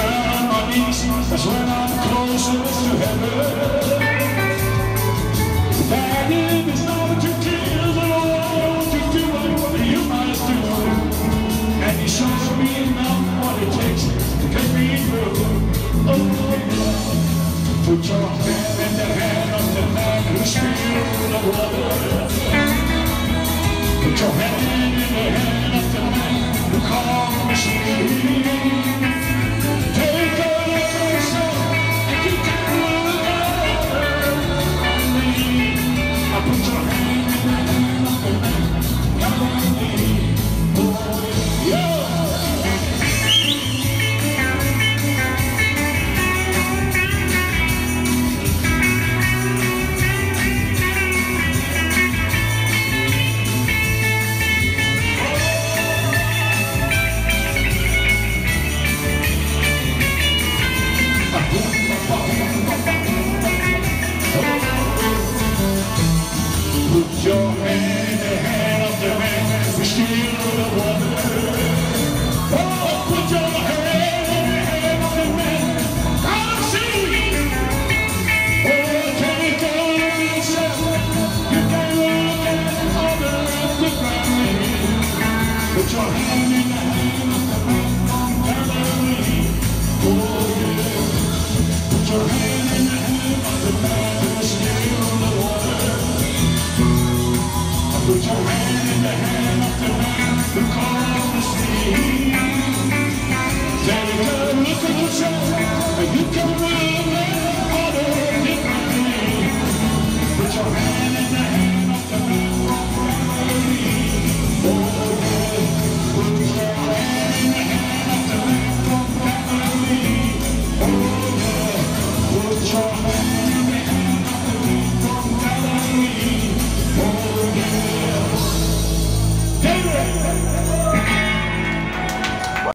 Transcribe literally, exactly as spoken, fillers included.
down on my knees, that's when I'm closest to heaven. And if it's not what you kill, but I want you to do what you must do. And you show me enough what it takes to get me through. Oh, yeah. Put your hand in the hand of the man who spilled the water. Put your hand in the hand of the man who called me sweet.